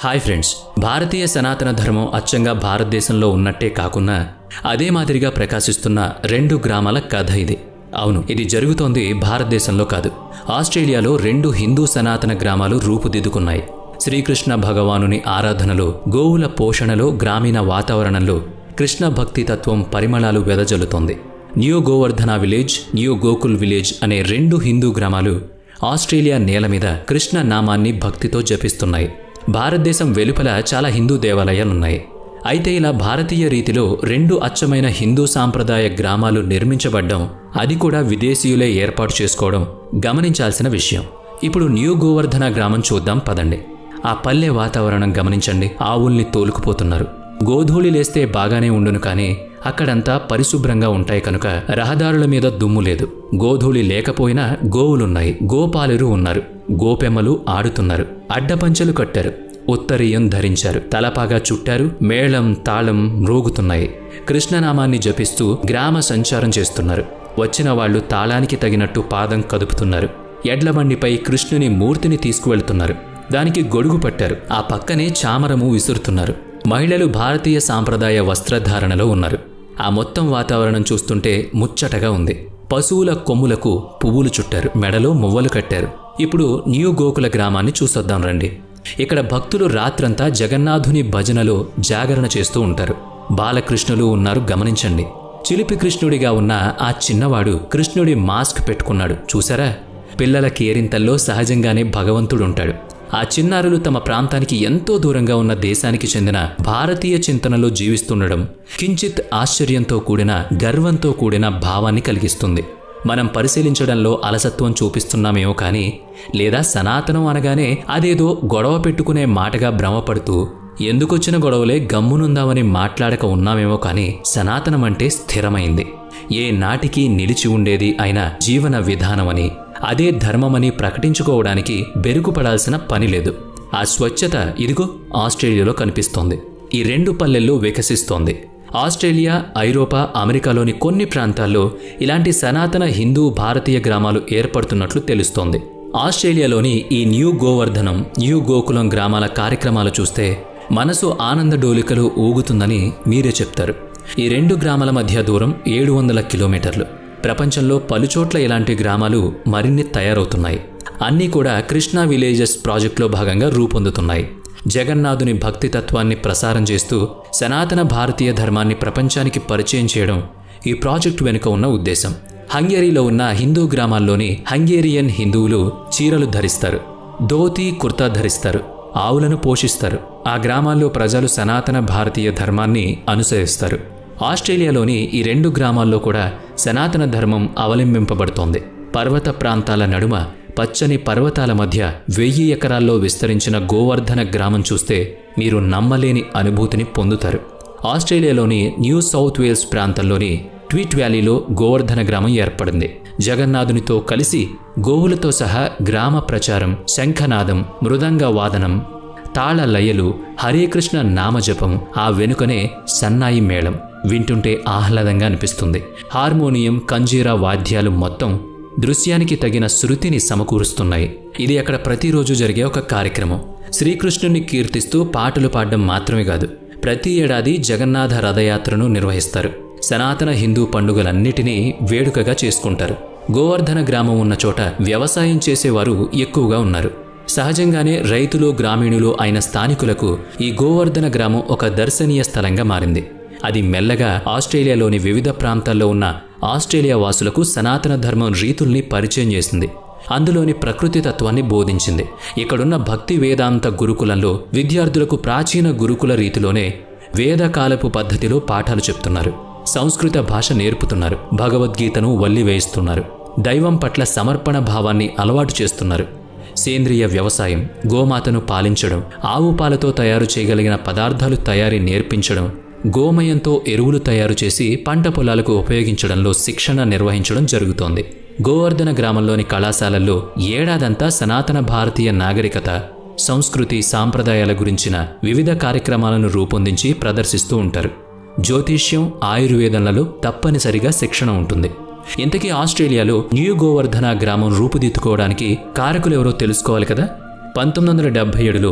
Hi friends, భారతీయ సనాతన ధర్మం అచ్చంగా భారతదేశంలో ఉన్నట్టే కాకుండా అదే మాదిరిగా ప్రకాశిస్తున్న రెండు గ్రామాల కథ ఇది. అవును, ఇది జరుగుతోంది భారతదేశంలో కాదు, ఆస్ట్రేలియాలో రెండు హిందూ సనాతన గ్రామాలు రూపుదిద్దుకున్నాయి. శ్రీకృష్ణ భగవానుని ఆరాధనలో, గోవుల పోషణలో, గ్రామీణ వాతావరణంలో కృష్ణ భక్తి తత్వం పరిమళాలు వెదజల్లుతోంది. New Govardhana village, new Gokul village అనే రెండు హిందూ గ్రామాలు ఆస్ట్రేలియా నేల మీద కృష్ణ నామాన్ని భక్తితో జపిస్తున్నాయి. భారతదేశం వెలుపల చాలా హిందూ దేవాలయాలున్నాయి. అయితే ఇలా భారతీయ రీతిలో రెండు అచ్చమైన హిందూ సాంప్రదాయ గ్రామాలు నిర్మించబడ్డం, అది కూడా విదేశీయులే ఏర్పాటు చేసుకోవడం గమనించాల్సిన విషయం. ఇప్పుడు న్యూ గోవర్ధన గ్రామం చూద్దాం పదండి. ఆ పల్లె వాతావరణం గమనించండి. ఆవుల్ని తోలుకుపోతున్నారు. గోధూళి లేస్తే బాగానే ఉండును, కానీ అక్కడంతా పరిశుభ్రంగా ఉంటాయి కనుక రహదారుల మీద దుమ్ము లేదు. గోధూళి లేకపోయినా గోవులున్నాయి, గోపాలురు ఉన్నారు, గోపెమ్మలు ఆడుతున్నారు, అడ్డపంచెలు కట్టారు, ఉత్తరీయం ధరించారు, తలపాగా చుట్టారు, మేళం తాళం మ్రోగుతున్నాయి. కృష్ణనామాన్ని జపిస్తూ గ్రామ సంచారం చేస్తున్నారు. వచ్చిన వాళ్లు తాళానికి తగినట్టు పాదం కదుపుతున్నారు. ఎడ్లబండిపై కృష్ణుని మూర్తిని తీసుకువెళ్తున్నారు. దానికి గొడుగు పట్టారు. ఆ పక్కనే చామరము విసురుతున్నారు. మహిళలు భారతీయ సాంప్రదాయ వస్త్రధారణలో ఉన్నారు. ఆ మొత్తం వాతావరణం చూస్తుంటే ముచ్చటగా ఉంది. పశువుల కొమ్ములకు పువ్వులు చుట్టారు, మెడలో మువ్వలు కట్టారు. ఇప్పుడు న్యూ గోకుల గ్రామాన్ని చూసొద్దాం రండి. ఇక్కడ భక్తులు రాత్రంతా జగన్నాథుని భజనలో జాగరణ చేస్తూ ఉంటారు. బాలకృష్ణులు ఉన్నారు, గమనించండి. చిలిపి కృష్ణుడిగా ఉన్న ఆ చిన్నవాడు కృష్ణుడి మాస్క్ పెట్టుకున్నాడు, చూసారా? పిల్లల కేరింతల్లో సహజంగానే భగవంతుడుంటాడు. ఆ చిన్నారులు తమ ప్రాంతానికి ఎంతో దూరంగా ఉన్న దేశానికి చెందిన భారతీయ చింతనలో జీవిస్తుండడం కించిత్ ఆశ్చర్యంతో కూడిన, గర్వంతో కూడిన భావాన్ని కలిగిస్తుంది. మనం పరిశీలించడంలో అలసత్వం చూపిస్తున్నామేమో కానీ, లేదా సనాతనం అనగానే అదేదో గొడవ పెట్టుకునే మాటగా భ్రమపడుతూ ఎందుకొచ్చిన గొడవలే గమ్మునుందామని మాట్లాడక ఉన్నామేమో కానీ, సనాతనం అంటే స్థిరమైంది, ఏ నాటికి నిలిచి ఉండేది అయిన జీవన విధానమని, అదే ధర్మమని ప్రకటించుకోవడానికి బెరుకుపడాల్సిన పని లేదు. ఆ స్వచ్ఛత ఇదిగో ఆస్ట్రేలియాలో కనిపిస్తోంది. ఈ రెండు పల్లెల్లో వికసిస్తోంది. ఆస్ట్రేలియా, ఐరోపా, అమెరికాలోని కొన్ని ప్రాంతాల్లో ఇలాంటి సనాతన హిందూ భారతీయ గ్రామాలు ఏర్పడుతున్నట్లు తెలుస్తోంది. ఆస్ట్రేలియాలోని ఈ న్యూ గోవర్ధనం, న్యూ గోకులం గ్రామాల కార్యక్రమాలు చూస్తే మనసు ఆనంద డోలికలు ఊగుతుందని మీరే చెప్తారు. ఈ రెండు గ్రామాల మధ్య దూరం 700 కిలోమీటర్లు. ప్రపంచంలో పలుచోట్ల ఇలాంటి గ్రామాలు మరిన్ని తయారవుతున్నాయి. అన్నీ కూడా కృష్ణా విలేజెస్ ప్రాజెక్టులో భాగంగా రూపొందుతున్నాయి. జగన్నాథుని భక్తి తత్వాన్ని ప్రసారం చేస్తూ సనాతన భారతీయ ధర్మాన్ని ప్రపంచానికి పరిచయం చేయడం ఈ ప్రాజెక్టు వెనుక ఉన్న ఉద్దేశం. హంగేరీలో ఉన్న హిందూ గ్రామాల్లోని హంగేరియన్ హిందువులు చీరలు ధరిస్తారు, ధోతీ కుర్తా ధరిస్తారు, ఆవులను పోషిస్తారు. ఆ గ్రామాల్లో ప్రజలు సనాతన భారతీయ ధర్మాన్ని అనుసరిస్తారు. ఆస్ట్రేలియాలోని ఈ రెండు గ్రామాల్లో కూడా సనాతన ధర్మం అవలంబింపబడుతోంది. పర్వత ప్రాంతాల నడుమ పచ్చని పర్వతాల మధ్య 1000 ఎకరాల్లో విస్తరించిన గోవర్ధన గ్రామం చూస్తే మీరు నమ్మలేని అనుభూతిని పొందుతారు. ఆస్ట్రేలియాలోని న్యూ సౌత్ వేల్స్ ప్రాంతంలోని ట్వీట్ వ్యాలీలో గోవర్ధన గ్రామం ఏర్పడింది. జగన్నాథునితో కలిసి గోవులతో సహా గ్రామ ప్రచారం, శంఖనాదం, మృదంగ వాదనం, తాళ లయలు, హరేకృష్ణ నామజపం, ఆ వెనుకనే సన్నాయి మేళం వింటుంటే ఆహ్లాదంగా అనిపిస్తుంది. హార్మోనియం, కంజీరా వాద్యాలు మొత్తం దృశ్యానికి తగిన శృతిని సమకూరుస్తున్నాయి. ఇది అక్కడ ప్రతిరోజు జరిగే ఒక కార్యక్రమం. శ్రీకృష్ణుని కీర్తిస్తూ పాటలు పాడడం మాత్రమే కాదు, ప్రతి ఏడాది జగన్నాథ రథయాత్రను నిర్వహిస్తారు. సనాతన హిందూ పండుగలన్నిటినీ వేడుకగా చేసుకుంటారు. గోవర్ధన గ్రామం ఉన్న చోట వ్యవసాయం చేసేవారు ఎక్కువగా ఉన్నారు. సహజంగానే రైతులు, గ్రామీణులు అయిన స్థానికులకు ఈ గోవర్ధన గ్రామం ఒక దర్శనీయ స్థలంగా మారింది. అది మెల్లగా ఆస్ట్రేలియాలోని వివిధ ప్రాంతాల్లో ఉన్న ఆస్ట్రేలియా వాసులకు సనాతన ధర్మం రీతుల్ని పరిచయం చేసింది. అందులోని ప్రకృతి తత్వాన్ని బోధించింది. ఇక్కడున్న భక్తి వేదాంత గురుకులంలో విద్యార్థులకు ప్రాచీన గురుకుల రీతిలోనే వేదకాలపు పద్ధతిలో పాఠాలు చెప్తున్నారు. సంస్కృత భాష నేర్పుతున్నారు. భగవద్గీతను వల్లివేయిస్తున్నారు. దైవం పట్ల సమర్పణ భావాన్ని అలవాటు చేస్తున్నారు. సేంద్రియ వ్యవసాయం, గోమాతను పాలించడం, ఆవు పాలతో తయారు చేయగలిగిన పదార్థాలు తయారీ నేర్పించడం, గోమయంతో ఎరువులు తయారు చేసి పంట పొలాలకు ఉపయోగించడంలో శిక్షణ నిర్వహించడం జరుగుతోంది. గోవర్ధన గ్రామంలోని కళాశాలల్లో ఏడాదంతా సనాతన భారతీయ నాగరికత, సంస్కృతి, సాంప్రదాయాల గురించిన వివిధ కార్యక్రమాలను రూపొందించి ప్రదర్శిస్తూ ఉంటారు. జ్యోతిష్యం, ఆయుర్వేదంలలో తప్పనిసరిగా శిక్షణ ఉంటుంది. ఇంతకీ ఆస్ట్రేలియాలో న్యూ గోవర్ధన గ్రామం రూపుదిద్దుకోవడానికి కారకులెవరో తెలుసుకోవాలి కదా. 1977లో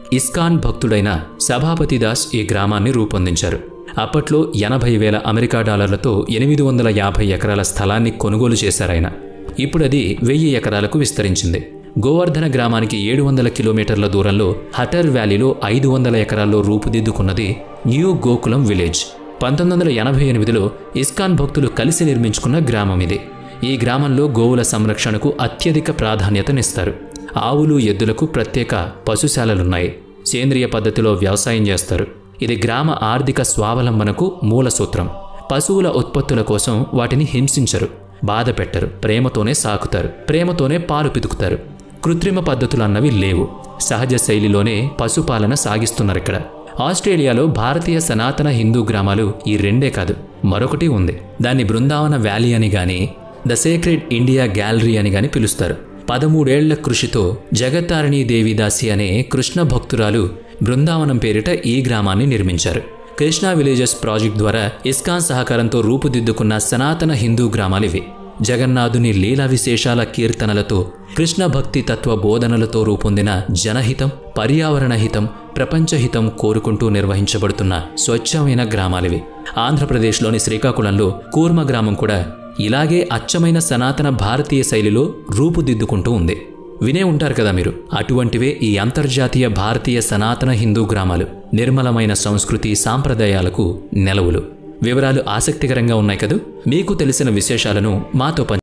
ఇస్కాన్ భక్తుడైన సభాపతి దాస్ ఈ గ్రామాన్ని రూపొందించారు. అప్పట్లో 80,000 అమెరికా డాలర్లతో 850 ఎకరాల స్థలాన్ని కొనుగోలు చేశారాయన. ఇప్పుడది 1000 ఎకరాలకు విస్తరించింది. గోవర్ధన గ్రామానికి 700 కిలోమీటర్ల దూరంలో హటర్ వ్యాలీలో 500 ఎకరాల్లో రూపుదిద్దుకున్నది న్యూ గోకులం విలేజ్. 1988లో ఇస్కాన్ భక్తులు కలిసి నిర్మించుకున్న గ్రామం ఇది. ఈ గ్రామంలో గోవుల సంరక్షణకు అత్యధిక ప్రాధాన్యతనిస్తారు. ఆవులు, ఎద్దులకు ప్రత్యేక పశుశాలలున్నాయి. సేంద్రియ పద్ధతిలో వ్యవసాయం చేస్తారు. ఇది గ్రామ ఆర్థిక స్వావలంబనకు మూల సూత్రం. పశువుల ఉత్పత్తుల కోసం వాటిని హింసించరు, బాధ పెట్టరు, ప్రేమతోనే సాకుతారు, ప్రేమతోనే పాలు పితుకుతారు. కృత్రిమ పద్ధతులన్నవి లేవు. సహజ శైలిలోనే పశుపాలన సాగిస్తున్నారిక్కడ. ఆస్ట్రేలియాలో భారతీయ సనాతన హిందూ గ్రామాలు ఈ రెండే కాదు, మరొకటి ఉంది. దాన్ని బృందావన వ్యాలీ అని గాని, ద సేక్రెడ్ ఇండియా గ్యాలరీ అని గాని పిలుస్తారు. 13 ఏళ్ల కృషితో జగత్తారిణీ దేవిదాసి అనే కృష్ణ భక్తురాలు బృందావనం పేరిట ఈ గ్రామాన్ని నిర్మించారు. కృష్ణా విలేజెస్ ప్రాజెక్ట్ ద్వారా ఇస్కాన్ సహకారంతో రూపుదిద్దుకున్న సనాతన హిందూ గ్రామాలివి. జగన్నాథుని లీలా విశేషాల కీర్తనలతో, కృష్ణ భక్తి తత్వ బోధనలతో రూపొందిన జనహితం, పర్యావరణ హితం, ప్రపంచహితం కోరుకుంటూ నిర్వహించబడుతున్న స్వచ్ఛమైన గ్రామాలివి. ఆంధ్రప్రదేశ్లోని శ్రీకాకుళంలో కూర్మ గ్రామం కూడా ఇలాగే అచ్చమైన సనాతన భారతీయ శైలిలో రూపుదిద్దుకుంటూ ఉంది. వినే ఉంటారు కదా మీరు. అటువంటివే ఈ అంతర్జాతీయ భారతీయ సనాతన హిందూ గ్రామాలు. నిర్మలమైన సంస్కృతి, సాంప్రదాయాలకు నెలవులు. వివరాలు ఆసక్తికరంగా ఉన్నాయి కదూ. మీకు తెలిసిన విశేషాలను మాతో